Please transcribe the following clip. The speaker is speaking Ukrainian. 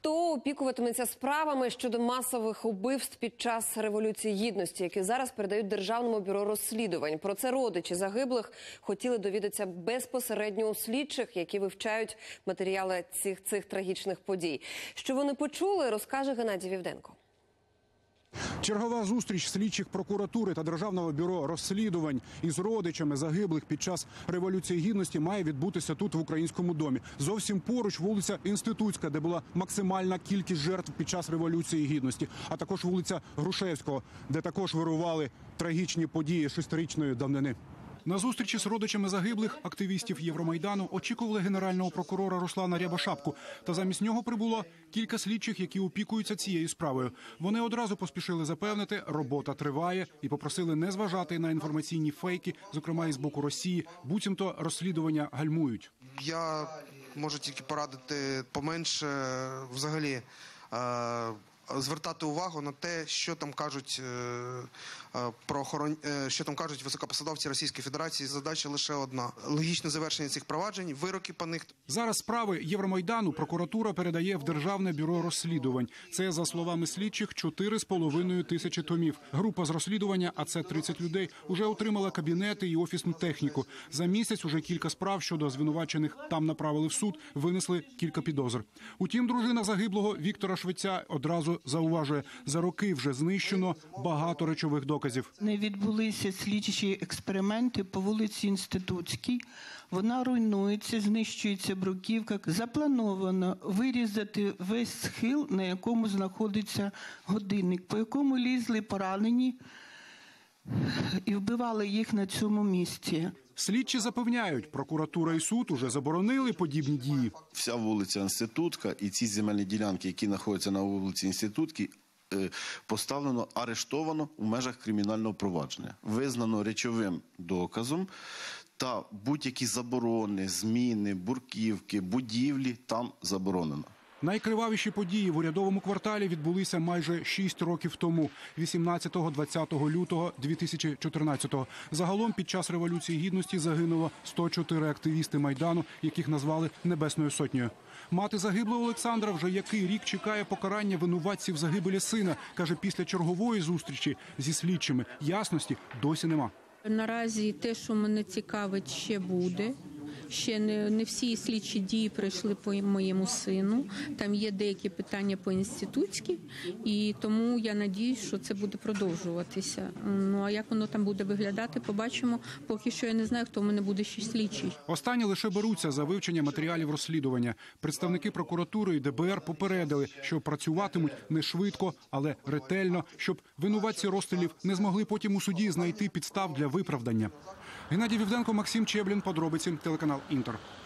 Хто опікуватиметься справами щодо масових убивств під час Революції Гідності, які зараз передають Державному бюро розслідувань? Про це родичі загиблих хотіли довідатися безпосередньо у слідчих, які вивчають матеріали цих трагічних подій. Що вони почули, розкаже Геннадій Вівденко. Чергова зустріч слідчих прокуратури та Державного бюро розслідувань із родичами загиблих під час Революції Гідності має відбутися тут, в Українському домі. Зовсім поруч вулиця Інститутська, де була максимальна кількість жертв під час Революції Гідності, а також вулиця Грушевського, де також вирували трагічні події шестирічної давнини. На зустрічі з родичами загиблих активістів Євромайдану очікували генерального прокурора Руслана Рябошапку. Та замість нього прибуло кілька слідчих, які опікуються цією справою. Вони одразу поспішили запевнити, робота триває, і попросили не зважати на інформаційні фейки, зокрема із боку Росії, буцімто розслідування гальмують. Я можу тільки порадити поменше взагалі звертати увагу на те, що там кажуть що там кажуть високопосадовці Російської Федерації. Задача лише одна – логічне завершення цих проваджень, вироки по них. Зараз справи Євромайдану прокуратура передає в Державне бюро розслідувань. Це, за словами слідчих, 4,5 тисячі томів. Група з розслідування, а це 30 людей, уже отримала кабінети і офісну техніку. За місяць уже кілька справ щодо звинувачених там направили в суд, винесли кілька підозр. Утім, дружина загиблого Віктора Швеця одразу зауважує, за роки вже знищено багато речових доказів. Не відбулися слідчі експерименти по вулиці Інститутській. Вона руйнується, знищується бруківка. Заплановано вирізати весь схил, на якому знаходиться годинник, по якому лізли поранені і вбивали їх на цьому місці. Слідчі запевняють, прокуратура і суд уже заборонили подібні дії. Вся вулиця Інститутська і ці земельні ділянки, які знаходяться на вулиці Інститутській, поставлено, арештовано в межах кримінального провадження. Визнано речовим доказом та будь-які заборони, зміни, бурківки, будівлі там заборонено. Найкривавіші події в урядовому кварталі відбулися майже 6 років тому, 18-20 лютого 2014-го. Загалом під час Революції Гідності загинуло 104 активісти Майдану, яких назвали Небесною Сотнею. Мати загиблого Олександра вже який рік чекає покарання винуватців загибелі сина. Каже, після чергової зустрічі зі слідчими ясності досі нема. Наразі те, що мене цікавить, ще буде. Ще не всі слідчі дії пройшли по моєму сину. Там є деякі питання по інститутській, і тому я надіюсь, що це буде продовжуватися. Ну, а як воно там буде виглядати, побачимо. Поки що я не знаю, хто в мене буде ще слідчий. Останні лише беруться за вивчення матеріалів розслідування. Представники прокуратури і ДБР попередили, що працюватимуть не швидко, але ретельно, щоб винуватці розстрілів не змогли потім у суді знайти підстав для виправдання. Геннадій Вівденко, Максим Чеблін, подробиці, телеканал «Інтер».